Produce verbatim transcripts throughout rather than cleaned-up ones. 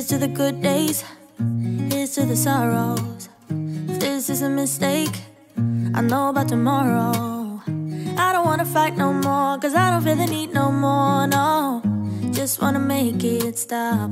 to the good days, here's to the sorrows. If this is a mistake, I know about tomorrow. I don't wanna fight no more, cause I don't feel the need no more, no. Just wanna make it stop.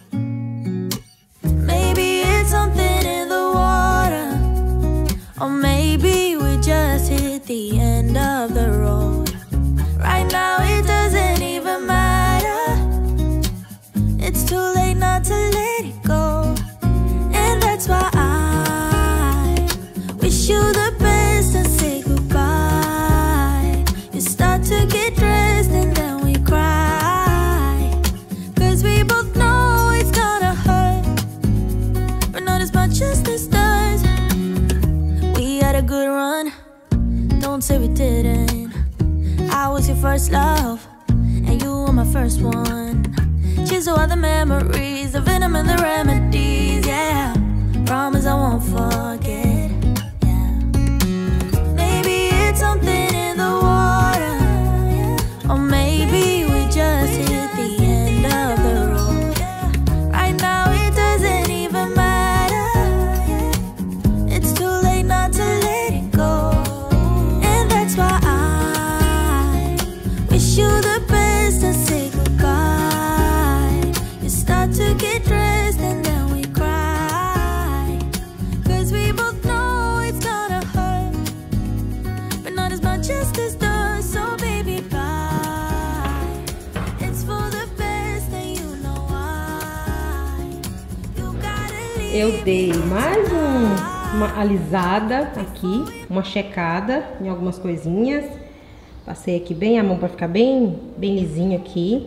Maybe it's something in the water, or maybe we just hit the end of the road. Right now it doesn't even matter. It's too late not to let it go. And that's why I wish you the best and say goodbye. You start to get dressed and then we cry, cause we both know it's gonna hurt, but not as much as this does. We had a good run, don't say we didn't. I was your first love, and you were my first one. Cheers to all the memories, the venom and the remedies, yeah. Promise I won't forget, yeah. Maybe it's something in the water, or maybe we just hit the end of the road. Right now it doesn't even matter. It's too late not to let it go. And that's why I wish you the best and say goodbye. You start to get dressed and then we cry, cause we both know it's gonna hurt, but not as much as this does. So baby, bye. It's for the best and you know why. You gotta leave. Eu dei mais um, uma alisada aqui, uma checada em algumas coisinhas. Passei aqui bem a mão para ficar bem, bem lisinho aqui.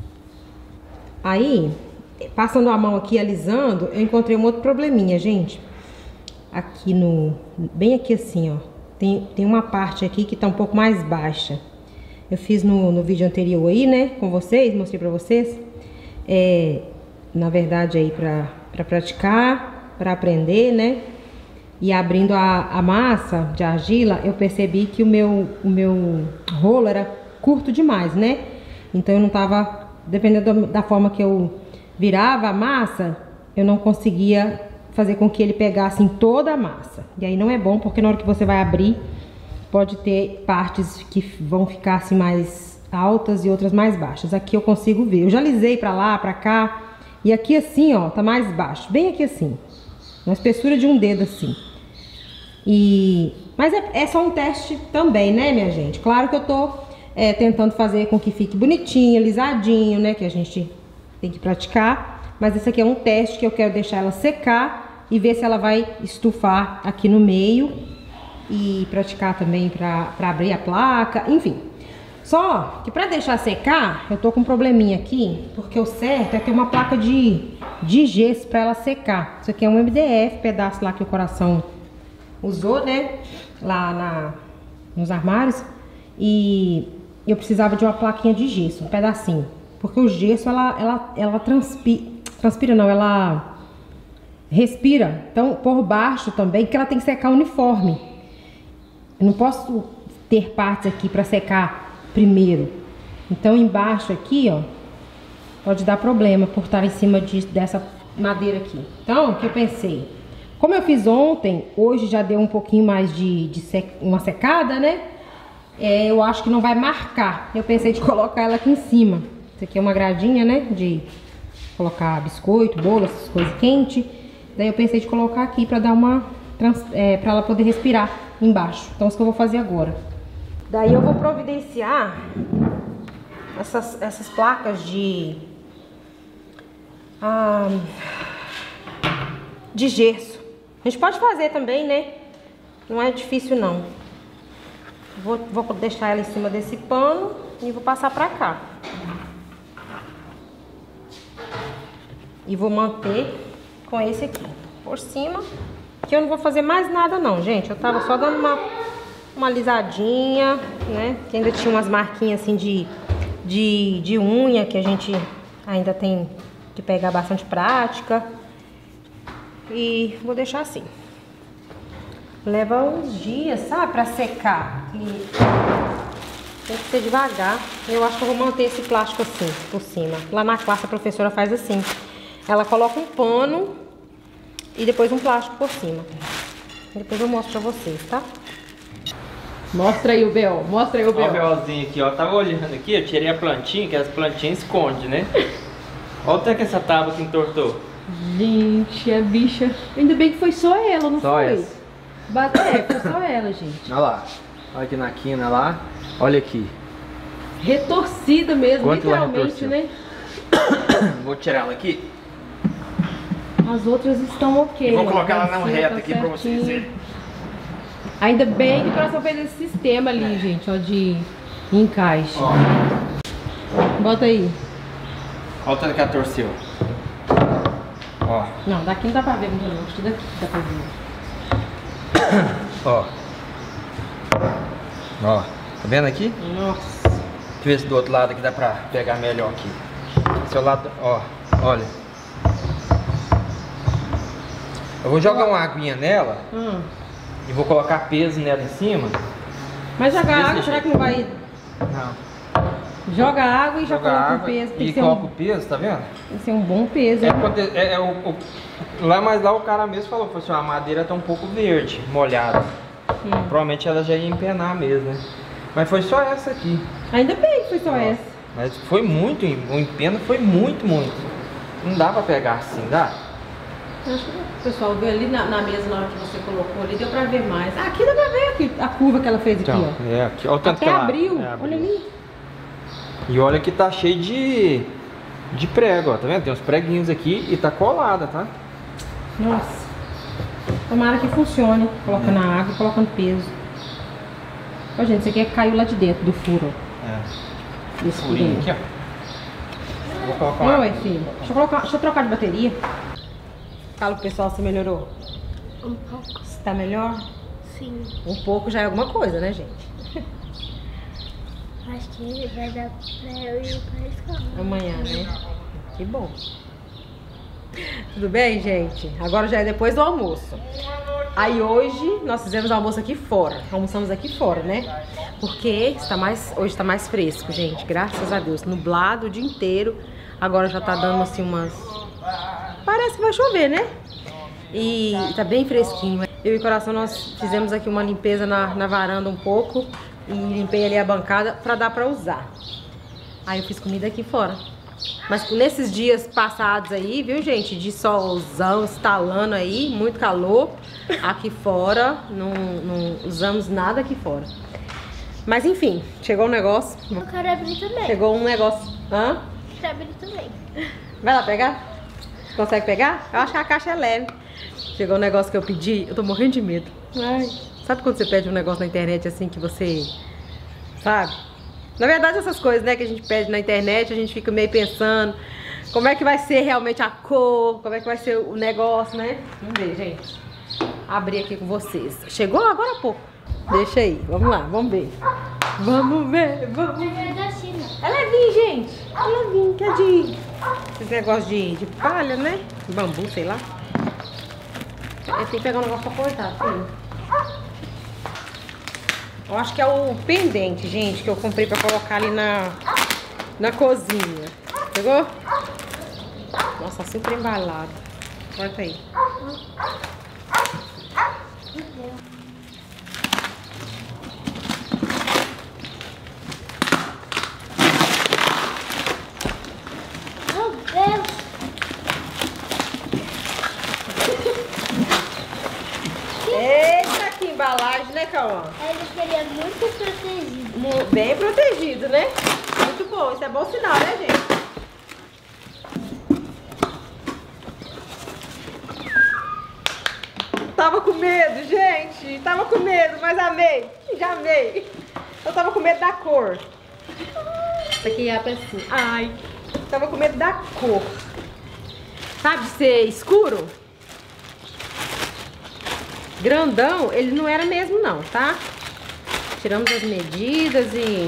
Aí, passando a mão aqui, alisando, eu encontrei um outro probleminha, gente. Aqui no... bem aqui assim, ó. Tem, tem uma parte aqui que tá um pouco mais baixa. Eu fiz no, no vídeo anterior aí, né, com vocês, mostrei pra vocês. É, na verdade aí pra, pra praticar, pra aprender, né. E abrindo a, a massa de argila, eu percebi que o meu, o meu rolo era curto demais, né? Então eu não tava, dependendo da forma que eu virava a massa, eu não conseguia fazer com que ele pegasse em toda a massa. E aí não é bom, porque na hora que você vai abrir, pode ter partes que vão ficar assim mais altas e outras mais baixas. Aqui eu consigo ver. Eu já alisei pra lá, pra cá, e aqui assim, ó, tá mais baixo. Bem aqui assim. Uma espessura de um dedo assim. E... mas é, é só um teste também, né, minha gente? Claro que eu tô é, tentando fazer com que fique bonitinho, alisadinho, né? Que a gente tem que praticar. Mas esse aqui é um teste que eu quero deixar ela secar e ver se ela vai estufar aqui no meio. E praticar também pra, pra abrir a placa, enfim. Só que pra deixar secar, eu tô com um probleminha aqui, porque o certo é ter uma placa de, de gesso pra ela secar. Isso aqui é um M D F, pedaço lá que o coração usou, né, lá na, nos armários. E eu precisava de uma plaquinha de gesso, um pedacinho. Porque o gesso, ela, ela, ela transpira, transpira não, ela respira. Então, por baixo também, que ela tem que secar uniforme. Eu não posso ter partes aqui pra secar primeiro. Então, embaixo aqui, ó, pode dar problema por estar em cima de, dessa madeira aqui. Então, o que eu pensei? Como eu fiz ontem, hoje já deu um pouquinho mais de, de sec, uma secada, né? É, eu acho que não vai marcar. Eu pensei de colocar ela aqui em cima. Isso aqui é uma gradinha, né? De colocar biscoito, bolo, essas coisas quentes. Daí eu pensei de colocar aqui pra dar uma... É, pra ela poder respirar embaixo. Então, isso que eu vou fazer agora. Daí eu vou providenciar essas, essas placas de... Ah, de gesso. A gente pode fazer também, né? Não é difícil, não. Vou, vou deixar ela em cima desse pano e vou passar pra cá. E vou manter com esse aqui por cima. Que eu não vou fazer mais nada, não, gente. Eu tava só dando uma, uma alisadinha, né? Que ainda tinha umas marquinhas assim de, de, de unha, que a gente ainda tem que pegar bastante prática. E vou deixar assim. Leva uns dias, sabe, pra secar. E tem que ser devagar. Eu acho que eu vou manter esse plástico assim, por cima. Lá na classe a professora faz assim. ela coloca um pano e depois um plástico por cima. Depois eu mostro pra vocês, tá? Mostra aí o B O, mostra aí o B O. Olha o BOzinho aqui, ó. Tava olhando aqui, eu tirei a plantinha, que as plantinhas escondem, né? Olha o tanto que essa tábua que entortou. Gente, a bicha... Ainda bem que foi só ela, não só foi? Essa. Bate... É, foi só ela, gente. Olha lá. Olha aqui na quina lá. Olha aqui. Retorcida mesmo, quanto literalmente, né? Vou tirar ela aqui. As outras estão ok. Vou colocar ela na na reta aqui pra vocês verem. Ainda bem que o coração fez esse sistema ali, é. gente, ó, de encaixe. Ó. Bota aí. Olha o tanto que ela torceu. Ó. Não, daqui não dá pra ver muito não, acho que daqui dá pra ver. Ó. Ó. Tá vendo aqui? Nossa. Deixa eu ver se do outro lado aqui dá pra pegar melhor aqui. Seu lado, ó. Olha. Eu vou jogar uma aguinha nela. Hum. E vou colocar peso nela em cima. Mas jogar água, será que não vai... Não. Joga água e já Joga coloca água o peso. E coloca um... o peso, tá vendo? Tem que ser um bom peso. É, é, é o, o, lá, mas lá o cara mesmo falou, falou assim, a madeira tá um pouco verde, molhada. Hum. Provavelmente ela já ia empenar mesmo, né? Mas foi só essa aqui. Ainda bem que foi só Ó, essa. Mas foi muito, o empeno foi muito, muito. Não dá pra pegar assim, dá? Acho que o pessoal viu ali na, na mesa, na hora que você colocou ali, deu pra ver mais. Ah, aqui dá pra ver aqui, a curva que ela fez aqui, Então, ó. é, aqui, olha o tanto Até que ela abriu, é, abriu, olha ali. E olha que tá cheio de, de prego, ó, tá vendo? Tem uns preguinhos aqui e tá colada, tá? Nossa. Tomara que funcione, colocando a água e colocando peso. Ó, gente, isso aqui é que caiu lá de dentro do furo, ó. É. Esse furinho aqui, ó. Vou colocar uma... Oi, filho. Deixa eu, colocar, deixa eu trocar de bateria. Fala pro pessoal se melhorou. Um pouco. Se tá melhor? Sim. Um pouco já é alguma coisa, né, gente? Acho que vai dar pra eu ir pra escola. Amanhã, né? Que bom. Tudo bem, gente? Agora já é depois do almoço. Aí hoje nós fizemos almoço aqui fora. Almoçamos aqui fora, né? Porque está mais, hoje tá mais fresco, gente. Graças a Deus. Nublado o dia inteiro. Agora já tá dando assim umas... Parece que vai chover, né? E tá bem fresquinho. Eu e o Coração, nós fizemos aqui uma limpeza na, na varanda um pouco. E limpei ali a bancada pra dar pra usar. Aí eu fiz comida aqui fora. Mas nesses dias passados aí, viu, gente? De solzão, estalando aí, muito calor. Aqui fora, não, não usamos nada aqui fora. Mas enfim, chegou um negócio. Eu quero abrir também. Chegou um negócio. Hã? Quero abrir também. Vai lá pegar? Consegue pegar? Eu acho que a caixa é leve. Chegou um negócio que eu pedi, eu tô morrendo de medo. Ai, sabe quando você pede um negócio na internet assim que você... Sabe? Na verdade essas coisas, né, que a gente pede na internet, a gente fica meio pensando como é que vai ser realmente a cor, como é que vai ser o negócio, né? Vamos ver, gente. Abrir aqui com vocês. Chegou agora há pouco. Deixa aí, vamos lá, vamos ver. Vamos ver, vamos ver. É da China. É levinho, gente. É levinho, que é de... Esse negócio de, de palha, né? Bambu, sei lá. Tem que pegar um negócio pra cortar, filho. Eu acho que é o pendente, gente, que eu comprei pra colocar ali na, na cozinha. Pegou? Nossa, super embalado. Corta aí. Meu Deus. Eita, que embalagem, né, Cauã? Ele queria muito protegido. Mu- Bem protegido, né? Muito bom. Isso é bom sinal, né, gente? Tava com medo, gente. Tava com medo, mas amei. Já amei. Eu tava com medo da cor. Isso aqui é assim. Ai. Tava com medo da cor. Sabe de ser escuro? Grandão, ele não era mesmo não, tá? Tiramos as medidas e...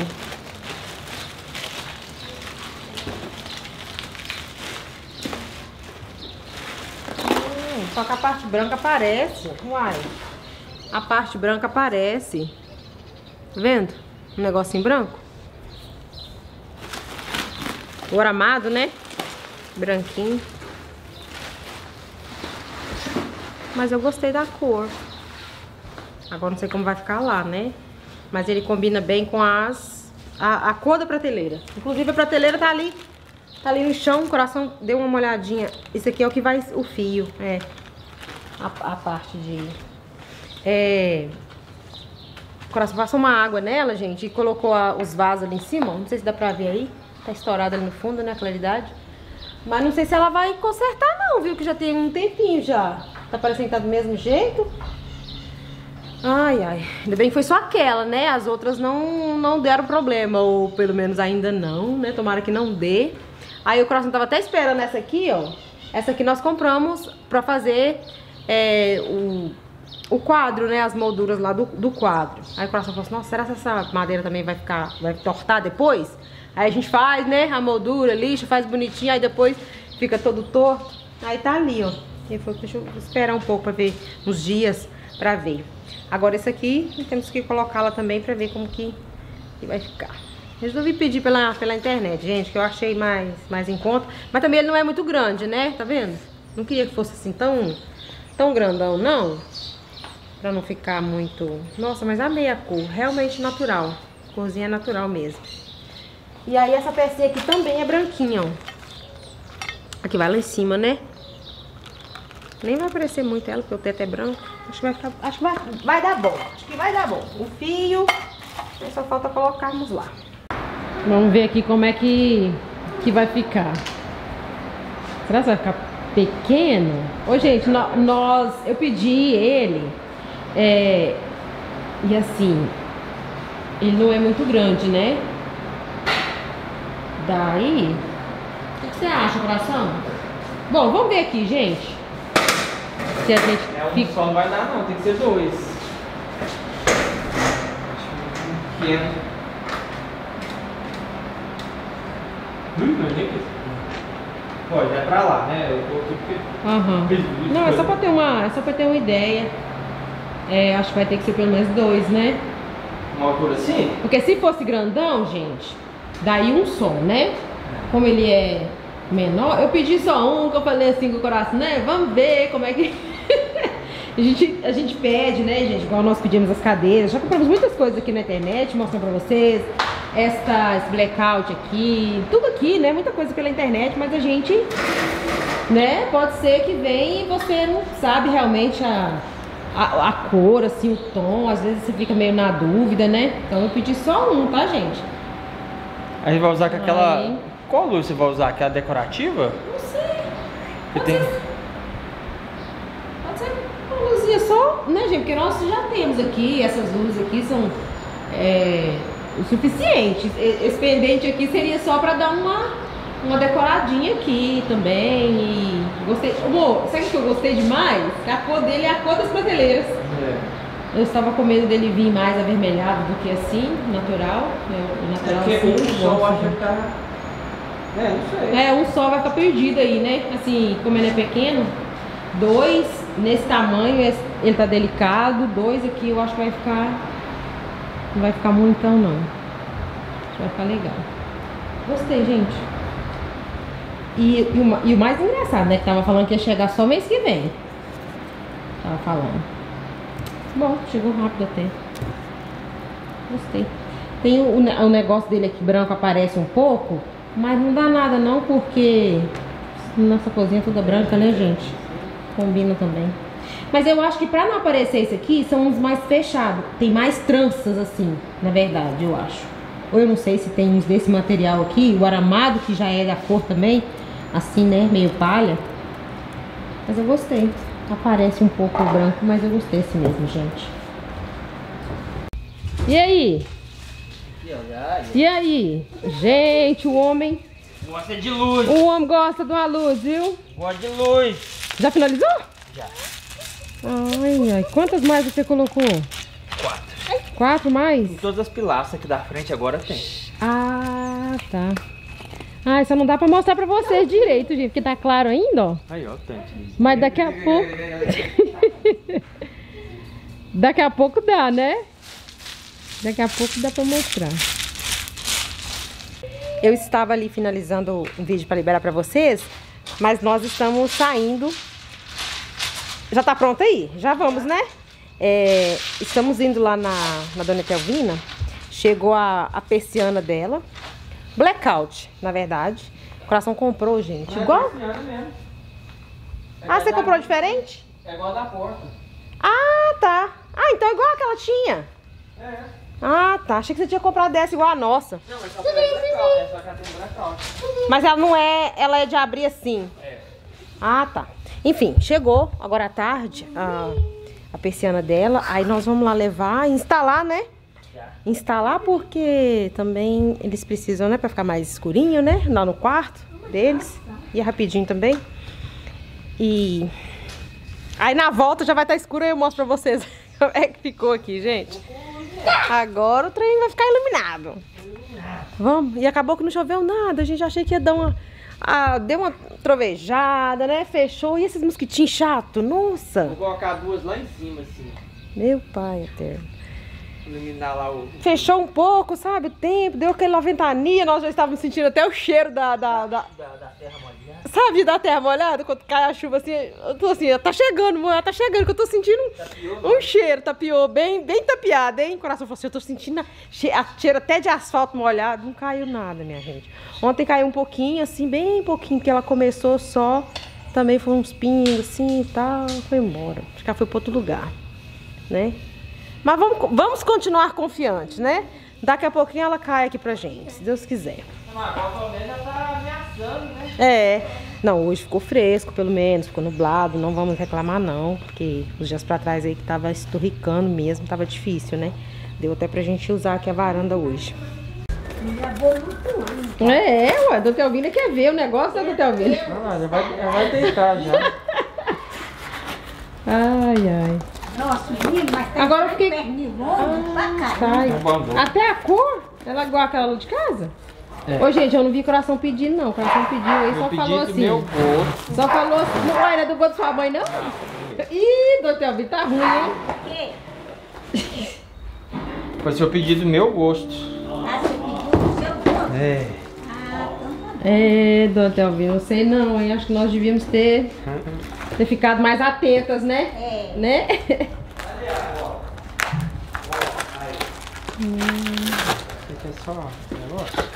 Hum, só que a parte branca aparece. Uai. A parte branca aparece. Tá vendo? Um negocinho branco. O aramado, né? Branquinho. mas eu gostei da cor. Agora não sei como vai ficar lá, né? Mas ele combina bem com as a, a cor da prateleira. Inclusive a prateleira tá ali, tá ali no chão. O coração deu uma olhadinha. Isso aqui é o que vai, o fio, é a, a parte de... É... O coração passou uma água nela, gente, e colocou a, os vasos ali em cima. Não sei se dá pra ver aí. Tá estourado ali no fundo, né, a claridade. Mas não sei se ela vai consertar não, viu? Que já tem um tempinho já. Tá parecendo que tá do mesmo jeito. Ai, ai. Ainda bem que foi só aquela, né? As outras não, não deram problema. Ou pelo menos ainda não, né? Tomara que não dê. Aí o coração tava até esperando essa aqui, ó. Essa aqui nós compramos pra fazer é, o, o quadro, né? As molduras lá do, do quadro. Aí o coração falou assim, nossa, será que essa madeira também vai ficar, vai tortar depois? Aí a gente faz, né, a moldura, lixa, faz bonitinho, aí depois fica todo torto. Aí tá ali, ó. E foi, deixa eu esperar um pouco pra ver, uns dias pra ver. Agora esse aqui, temos que colocá-la também pra ver como que, que vai ficar. Resolvi pedir pela, pela internet, gente, que eu achei mais, mais em conta. Mas também ele não é muito grande, né, tá vendo? Não queria que fosse assim tão, tão grandão, não. Pra não ficar muito... Nossa, mas amei a cor, realmente natural. Corzinha natural mesmo. E aí essa pecinha aqui também é branquinha, ó. Aqui vai lá em cima, né? Nem vai aparecer muito ela, porque o teto é branco. Acho que vai ficar... Acho que vai, vai dar bom. Acho que vai dar bom. O fio... Só falta colocarmos lá. Vamos ver aqui como é que, que vai ficar. Será que vai ficar pequeno? Ô, gente, no, nós... Eu pedi ele... É, e assim... Ele não é muito grande, né? Daí, o que você acha, coração? Bom, vamos ver aqui, gente. Se a gente é, um fica... só não vai dar não, tem que ser dois. Pequeno. Hum, não é isso. Pode, é pra lá, né? Eu tô aqui Aham. Uhum. Não, é só pra ter uma, é só pra ter uma ideia. É, acho que vai ter que ser pelo menos dois, né? Uma altura assim? Porque se fosse grandão, gente, daí um só, né? Como ele é menor, eu pedi só um, que eu falei assim com o coração, né? Vamos ver como é que... a, gente, a gente pede, né, gente? Igual nós pedimos as cadeiras. Já compramos muitas coisas aqui na internet, mostrando pra vocês. Esta, esse blackout aqui, tudo aqui, né? Muita coisa pela internet, mas a gente, né? Pode ser que venha e você não sabe realmente a... A, a cor, assim, o tom, às vezes você fica meio na dúvida, né? Então eu pedi só um, tá, gente? A gente vai usar com aquela... Aí. Qual luz você vai usar? Aquela decorativa? Não sei. Pode Pode, tem... ser... Pode ser uma luzinha só, né, gente? Porque nós já temos aqui, essas luzes aqui são é, o suficiente. Esse pendente aqui seria só pra dar uma... Uma decoradinha aqui também. E gostei. Amor, sabe o que eu gostei demais? Que a cor dele é a cor das prateleiras. É. Eu estava com medo dele vir mais avermelhado do que assim, natural. O natural é assim, um sol acho que tá... É, não sei. É, um só vai ficar perdido aí, né? Assim, como ele é pequeno, dois nesse tamanho, ele tá delicado. Dois aqui eu acho que vai ficar. Não vai ficar muito, então, não. Acho que vai ficar legal. Gostei, gente. E, e, o, e o mais engraçado, né? Que tava falando que ia chegar só mês que vem. Tava falando. Bom, chegou rápido até. Gostei. Tem o, o negócio dele aqui branco, aparece um pouco. Mas não dá nada não, porque nossa cozinha toda branca, né, gente? Combina também. Mas eu acho que pra não aparecer esse aqui, são uns mais fechados. Tem mais tranças assim, na verdade, eu acho. Ou eu não sei se tem uns desse material aqui, o aramado, que já é da cor também. Assim, né? Meio palha. Mas eu gostei. Aparece um pouco branco, mas eu gostei assim mesmo, gente. E aí? E aí? Gente, o homem... Gosta de luz. O homem gosta de uma luz, viu? Gosta de luz. Já finalizou? Já. Ai, ai. Quantas mais você colocou? Quatro. Quatro mais? Em todas as pilastras aqui da frente agora tem. Ah, tá. Ah, só não dá pra mostrar pra vocês direito, gente, porque tá claro ainda, ó. Aí, ó, tem. Mas daqui a pouco... daqui a pouco dá, né? Daqui a pouco dá pra mostrar. Eu estava ali finalizando um vídeo pra liberar pra vocês, mas nós estamos saindo Já tá pronto aí? Já vamos, né? É, estamos indo lá na, na Dona Etelvina. Chegou a, a persiana dela. Blackout, na verdade. O Coração comprou, gente. Não igual? É mesmo. É Ah, você da... comprou diferente? É igual da porta. Ah, tá. Ah, então é igual a que ela tinha. É. Ah, tá. Achei que você tinha comprado dessa igual a nossa. Não, mas só que ela é blackout. É só que ela tem blackout. Mas ela não é... Ela é de abrir assim. É. Ah, tá. Enfim, chegou agora à tarde a, a persiana dela. Aí nós vamos lá levar e instalar, né? Instalar porque também eles precisam, né? Pra ficar mais escurinho, né? Lá no quarto deles. E é rapidinho também. E... Aí na volta já vai estar escuro e eu mostro pra vocês como é que ficou aqui, gente. Agora o trem vai ficar iluminado. Vamos. E acabou que não choveu nada. A gente achei que ia dar uma... Ah, deu uma trovejada, né? Fechou. E esses mosquitinhos chatos? Nossa! Vou colocar duas lá em cima, assim. Meu pai eterno. Iluminar lá o... Fechou um pouco, sabe? O tempo, deu aquela ventania. Nós já estávamos sentindo até o cheiro da... da, da... Da, da terra molhada. Sabe, da terra molhada? Quando cai a chuva assim, eu tô assim, tá chegando, mãe, tá chegando, que eu tô sentindo um, Tapiou, um cheiro, tapiou, bem, bem tapeado, hein? O coração falou assim, eu tô sentindo a, che a cheiro até de asfalto molhado. Não caiu nada, minha gente. Ontem caiu um pouquinho, assim, bem pouquinho, porque ela começou só, também foi uns pingos, assim, e tal, foi embora. Acho que ela foi pra outro lugar, né? Mas vamos, vamos continuar confiantes, né? Daqui a pouquinho ela cai aqui pra gente, se Deus quiser. Mas pelo menos já tá ameaçando, né? É, não, hoje ficou fresco, pelo menos, ficou nublado, não vamos reclamar não, porque os dias pra trás aí que tava esturricando mesmo, tava difícil, né? Deu até pra gente usar aqui a varanda hoje. É, ué, a Dona Elvina quer ver o negócio da Dona Elvina. Ah, já vai, já vai deitar já. Ai, ai. Nossa, menino, mas tá Agora eu fiquei... pra Sai. Abandono. Até a cor, ela é igual aquela lá de casa? É. Ô, gente, eu não vi coração pedindo, não. O coração pediu aí, só Eu falou pedi do assim. meu gosto. Só falou assim. Não era do gosto da sua mãe, não? Ih, Dona Elvina, tá ruim, hein? Foi seu pedido do meu gosto. Ah, você pediu o seu gosto? É. Ah, então tá. É, Dona Elvina, não sei não, hein? Acho que nós devíamos ter, ter ficado mais atentas, né? É. Né? Você quer só um negócio?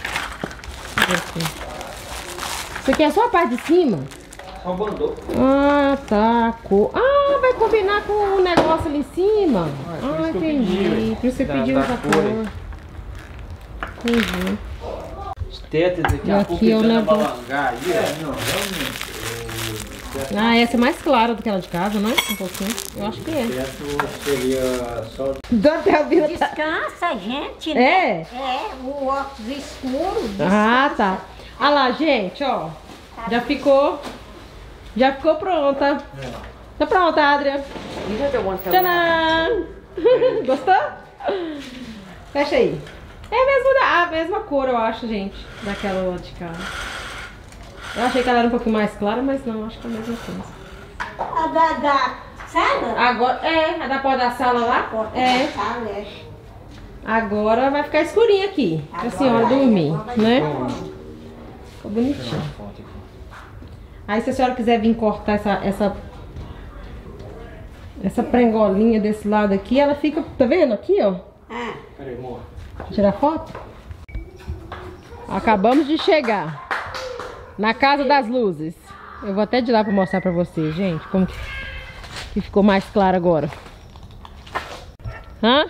Você quer só a parte de cima? Só bandou. Ah, tá. Cor. Ah, vai combinar com o negócio ali em cima. Ah, é por Ah, isso que eu entendi. pedi, Por isso você da- pediu da essa cor. cor. Entendi. Os tetas daqui E a aqui pouco eu eles levo- vão balangar aí, ó. Não, realmente. Ah, essa é mais clara do que ela de casa, né? Um pouquinho. Eu acho que é. teto seria só... Dona Elvina tá... Descansa, gente, né? É? É, o óculos escuro. Ah, tá. Ah lá, gente, ó. Já ficou. Já ficou pronta. Tá pronta, Adria. Tcharam! Gostou? Fecha aí. É a mesma, da- a mesma cor, eu acho, gente. Daquela lá de cá. Eu achei que ela era um pouquinho mais clara, mas não, acho que é a mesma coisa. A da, da sala? Agora, é, a da porta da sala lá? Porta É. da sala, é. Agora vai ficar escurinho aqui, pra senhora dormir, né? Ficou bonitinho. Aí se a senhora quiser vir cortar essa, essa, essa prengolinha desse lado aqui, ela fica, tá vendo aqui, ó? Ah, Peraí, amor. Tirar foto? Acabamos de chegar na Casa das Luzes. Eu vou até de lá pra mostrar pra vocês, gente, como que, que ficou mais claro agora. Hã?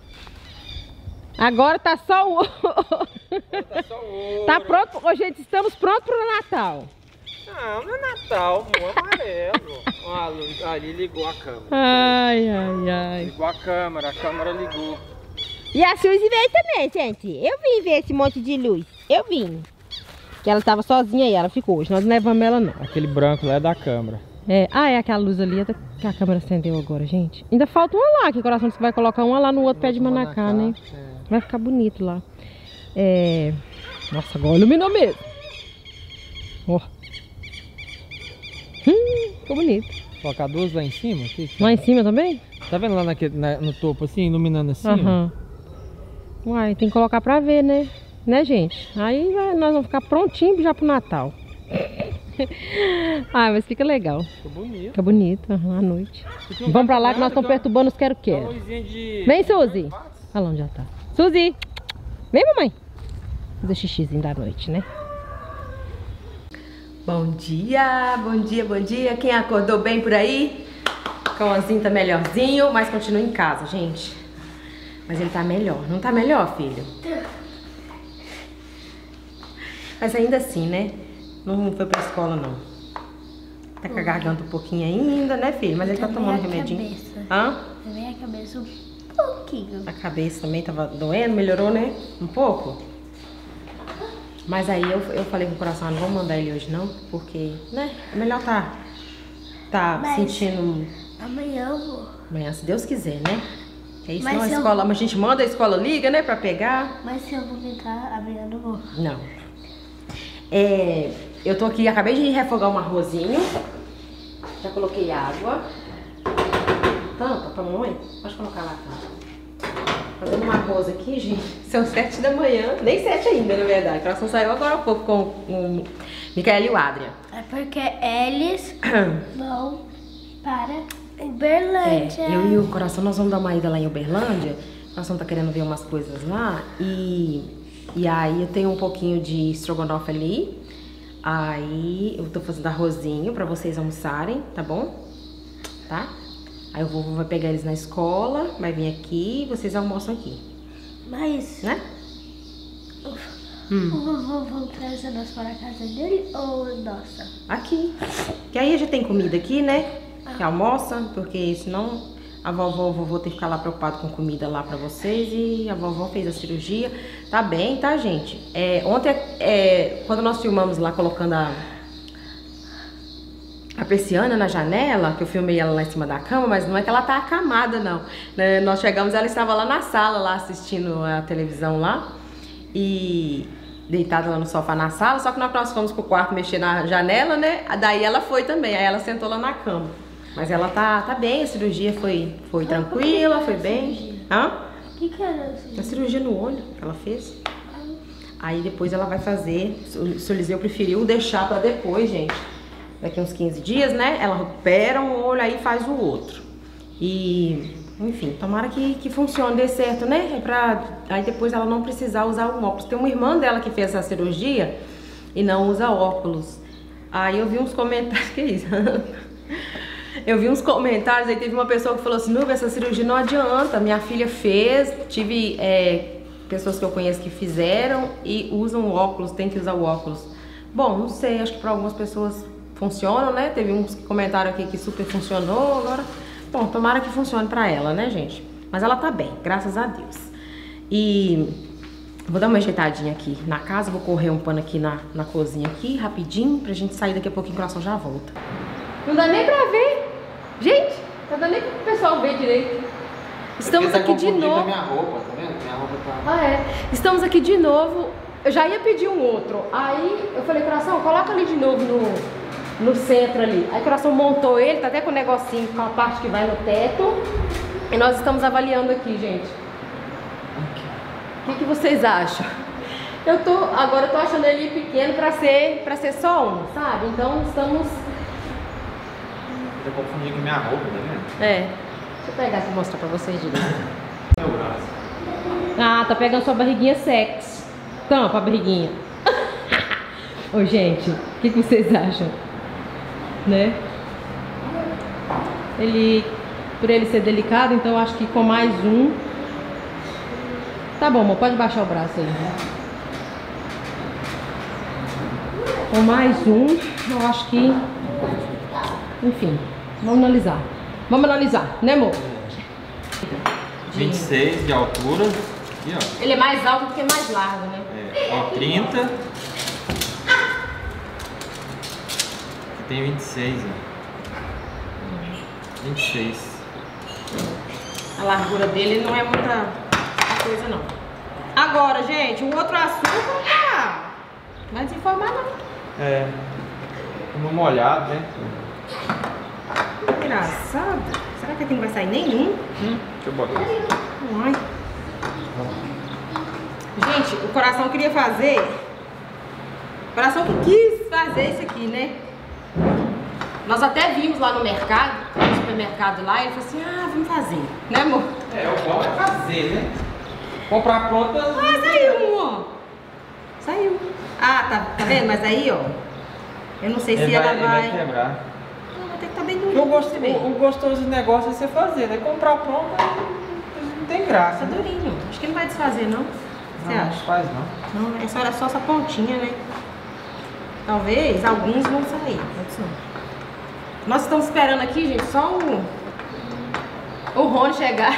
Agora tá só o... Tá só ouro. Tá pronto? Ô, gente, estamos prontos pro Natal. Não, não é Natal, amor, amarelo. Ó, a luz- ali ligou a câmera. Ai, ai, ai. Ligou a câmera, a câmera ligou. E a Suzy veio também, gente. Eu vim ver esse monte de luz. Eu vim. Que ela tava sozinha aí, ela ficou. Hoje nós não levamos ela, não. Aquele branco lá é da câmera. É, ah, é aquela luz ali que a câmera acendeu agora, gente. Ainda falta uma lá, que o coração disse que vai colocar uma lá no outro pé de manacá, né? Vai ficar bonito lá. É... Nossa, agora iluminou mesmo. Ó. Hum, ficou bonito. Colocar duas lá em cima? Aqui, Lá em cima também? Tá vendo lá naquele, na- no topo assim, iluminando assim? Aham. Uai, tem que colocar pra ver, né? Né, gente? Aí vai- nós vamos ficar prontinhos já pro Natal. Ah, mas fica legal. Fica bonito. Fica bonito, uhum, à noite. Vamos pra lá que nós estamos perturbando os quero-quero. De... Vem, Suzy. Olha lá onde já tá. Suzy! Vem, mamãe. Fazer xixizinho da noite, né? Bom dia, bom dia, bom dia. Quem acordou bem por aí? O Cauãzinho tá melhorzinho, mas continua em casa, gente. Mas ele tá melhor. Não tá melhor, filho? Mas ainda assim, né? Não foi pra escola, não. Tá com a garganta um pouquinho ainda, né, filho? Mas ele tá tomando remedinho. Cabeça. Hã? Também a cabeça um pouquinho. A cabeça também tava doendo, melhorou, né? Um pouco? Mas aí eu, eu falei com o coração, não vamos mandar ele hoje não, porque, né? É melhor tá, tá Mas sentindo... Amanhã eu vou. Amanhã, se Deus quiser, né? É isso, Mas não, a se eu- escola, mas a gente manda, a escola liga, né, pra pegar. Mas se eu vomitar, amanhã eu não vou. Não. É, eu tô aqui, acabei de refogar um arrozinho. Já coloquei água. Tampa pra mamãe? Pode colocar lá, tampa. Fazendo um arroz aqui, gente. São sete da manhã. Nem sete ainda, na verdade. O coração saiu agora há pouco com o Micaela e o Adrian. É porque eles vão para É, Uberlândia. eu e o coração, nós vamos dar uma ida lá em Uberlândia. O coração tá querendo ver umas coisas lá. E, e aí eu tenho um pouquinho de estrogonofe ali. Aí eu tô fazendo arrozinho pra vocês almoçarem, tá bom? Tá? Aí o vovô vai pegar eles na escola, vai vir aqui e vocês almoçam aqui, Mas né? o vovô vão trazer nós para a casa dele ou nossa? Aqui. Que aí já tem comida aqui, né? Que almoça, porque senão a vovó, o vovô tem que ficar lá preocupado com comida lá pra vocês. E a vovó fez a cirurgia. Tá bem, tá, gente? É, ontem, é, quando nós filmamos lá, colocando a, a persiana na janela, que eu filmei ela lá em cima da cama, mas não é que ela tá acamada, não. Né? Nós chegamos, ela estava lá na sala, lá assistindo a televisão lá. E... deitada lá no sofá na sala, só que nós fomos pro quarto mexer na janela, né? Daí ela foi também, aí ela sentou lá na cama. Mas ela tá, tá bem, a cirurgia foi, foi tranquila, foi bem. Hã? O que que era isso? A cirurgia no olho que ela fez. Aí depois ela vai fazer, o seu Eliseu preferiu deixar pra depois, gente. Daqui uns quinze dias, né? Ela recupera um olho aí e faz o outro. E... enfim, tomara que, que funcione, dê certo, né? É pra aí depois ela não precisar usar o óculos. Tem uma irmã dela que fez essa cirurgia e não usa óculos. Aí eu vi uns comentários, que isso? Eu vi uns comentários, aí teve uma pessoa que falou assim, Nubia, essa cirurgia não adianta, minha filha fez, tive é, pessoas que eu conheço que fizeram e usam óculos, tem que usar o óculos. Bom, não sei, acho que para algumas pessoas funcionam, né? Teve uns que comentaram aqui que super funcionou, agora... Bom, tomara que funcione pra ela, né, gente? Mas ela tá bem, graças a Deus. E vou dar uma ajeitadinha aqui na casa, vou correr um pano aqui na, na cozinha aqui, rapidinho, pra gente sair daqui a pouquinho, o coração já volta. Não dá nem pra ver. Gente, não dá nem pro pessoal ver direito. Estamos aqui de novo. Minha roupa, tá vendo? Minha roupa tá... Ah, é. Estamos aqui de novo. Eu já ia pedir um outro. Aí eu falei, coração, coloca ali de novo no... no centro ali. Aí o coração montou ele, tá até com o negocinho, com a parte que vai no teto. E nós estamos avaliando aqui, gente. O que, que vocês acham? Eu tô, agora eu tô achando ele pequeno pra ser, pra ser só um, sabe? Então estamos... Eu confundi com minha roupa, tá vendo? É. Deixa eu pegar aqui e mostrar pra vocês direito. Meu braço. Ah, tá pegando sua barriguinha sexy. Tampa a barriguinha. Ô, gente, o que, que vocês acham? Né? Ele, por ele ser delicado, então eu acho que com mais um... Tá bom, amor, pode baixar o braço aí. Né? Com mais um, eu acho que... Enfim, vamos analisar. Vamos analisar, né, amor? vinte e seis de altura. Aqui, ó. Ele é mais alto do que mais largo, né? É, ó, trinta. Aqui tem vinte e seis, ó. vinte e seis. A largura dele não é muita coisa, não. Agora, gente, o outro assunto tá mais informado, não. É. Uma molhada, né? Engraçado. Será que aqui não vai sair nenhum? Hum, deixa eu botar. Ai. Gente, o coração queria fazer... O coração que quis fazer isso aqui, né? Nós até vimos lá no mercado, no supermercado lá, e ele falou assim, ah, vamos fazer, né amor? É, o bom é fazer, né? Comprar pronta... Ah, saiu, ó. Saiu. Ah, tá, tá vendo? Mas aí, ó, eu não sei se ele ela vai, vai... ele vai quebrar. Não, vai ter que estar bem O, durinho. gosto, o, o gostoso do negócio é você fazer, né? Comprar pronta não tem graça. Tá Né? durinho. Acho que não vai desfazer, não. Você Não, acha? não faz não. Não, essa era só essa pontinha, né? Talvez alguns vão sair. Pode ser. Nós estamos esperando aqui, gente, só o, o Rony chegar.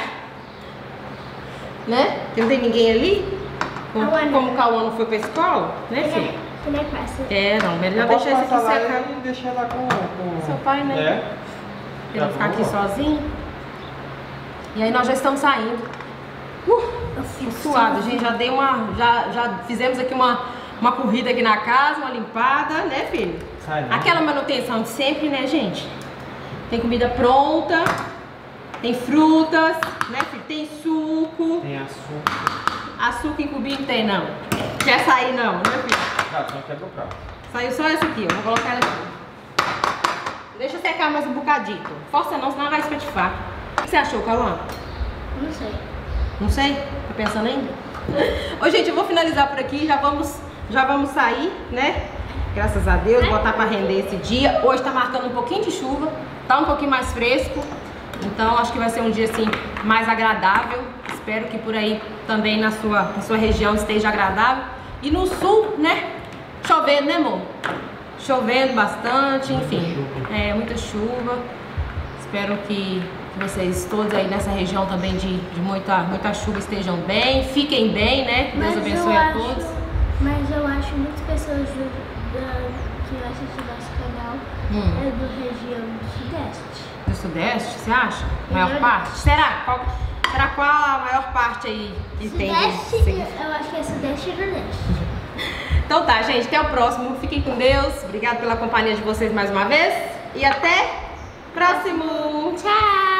Né? Porque não tem ninguém ali. Como, Cauã não. como o Cauã não foi pra escola, né, filho? Como é que passa? É, não, melhor Eu posso deixar isso passar aqui lá secar. e deixar lá com, com... Seu pai, né? É. Ele não Tá ficar bom. aqui sozinho. E aí nós já estamos saindo. Uh, Eu fico suado, gente. Já dei uma. Já, já fizemos aqui uma, uma corrida aqui na casa, uma limpada, né, filho? Sai não. Aquela manutenção de sempre, né, gente? Tem comida pronta, tem frutas, né, filho? Tem suco. Tem açúcar. Açúcar em cubinho tem, não. Quer sair, não, né, filho? Ah, só quebra o prato. Saiu só essa aqui, ó. Vou colocar ela aqui. Deixa secar mais um bocadito. Força não, senão vai espatifar. O que você achou, Cauã? Não sei. Não sei? Tá pensando ainda? Ô, gente, eu vou finalizar por aqui. Já vamos, já vamos sair, né? Graças a Deus, botar pra render esse dia. Hoje tá marcando um pouquinho de chuva. Tá um pouquinho mais fresco. Então, acho que vai ser um dia, assim, mais agradável. Espero que por aí também na sua, na sua região esteja agradável. E no sul, né? Chovendo, né, amor? Chovendo bastante, enfim. É, muita chuva. Espero que vocês todos aí nessa região também de, de muita, muita chuva estejam bem. Fiquem bem, né? Deus Mas abençoe eu a acho- todos. Mas eu acho que muitas pessoas do, da, que assistem nosso canal Hum. é do região do Sudeste. Do Sudeste, você acha? Maior verdade. parte? Será? Qual, será qual a maior parte aí que tem? de Sudeste, seguidores? eu acho que é Sudeste e Nordeste. Então tá, gente, até o próximo. Fiquem com Deus. Obrigado pela companhia de vocês mais uma vez. E até próximo. Tchau!